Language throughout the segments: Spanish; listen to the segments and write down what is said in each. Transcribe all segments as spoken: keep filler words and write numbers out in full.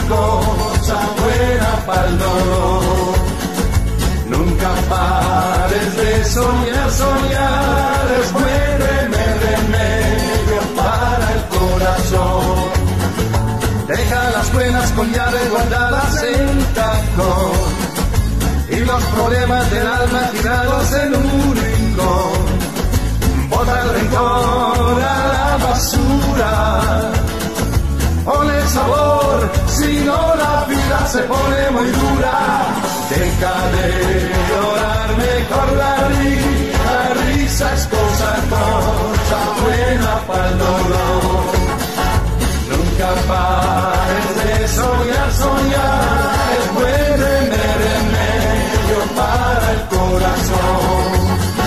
cosa buena para el dolor. Nunca pares de soñar, soñar es buen remedio para el corazón. Deja las penas con llave guardadas en cajón y los problemas del alma tirados en un rincón. Bota el rencor a la basura, ponle sabor, si no la vida se pone muy dura. Deja de llorar, mejor la risa, la risa es cosa, cosa buena para el dolor. Nunca pares de soñar, soñar es buen remedio para el corazón.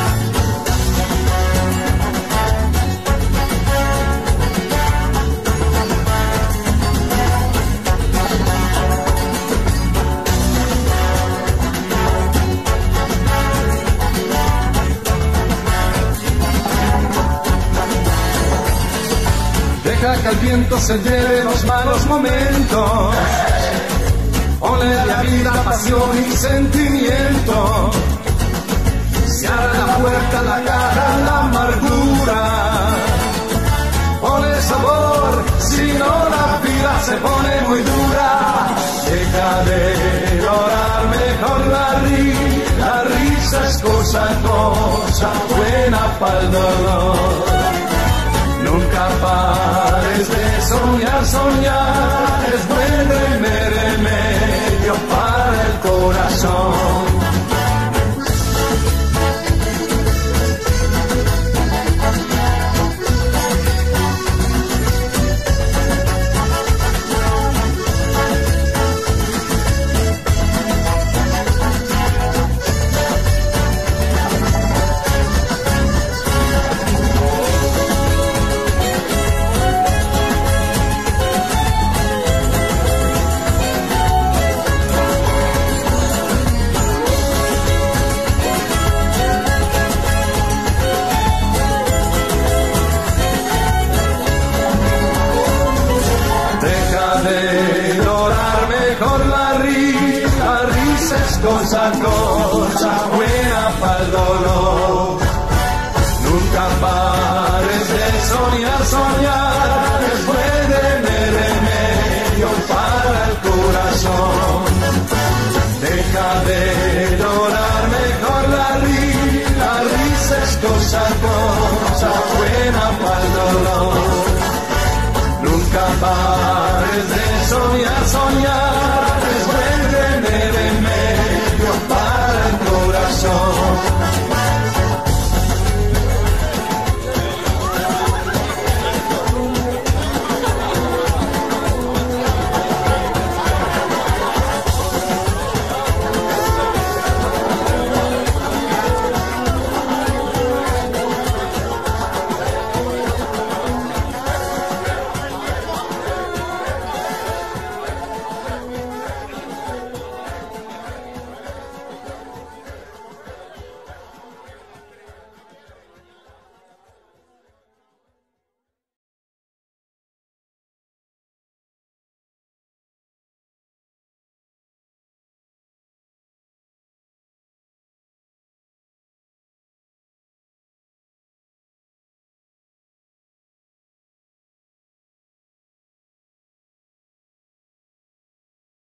Deja que el viento se lleve los malos momentos. Ponle a la vida pasión y sentimiento. Cierra la puerta, la cara, la amargura. Ponle sabor, si no la vida se pone muy dura. Deja de llorar, mejor la risa, la risa es cosa, cosa buena para el dolor. Nunca pares de soñar, soñar es buen remedio para el corazón. Cosa, cosa buena para el dolor. Nunca pares de soñar, soñar es buen remedio para el corazón. Deja de llorar, mejor la risa, la risa es cosa, cosa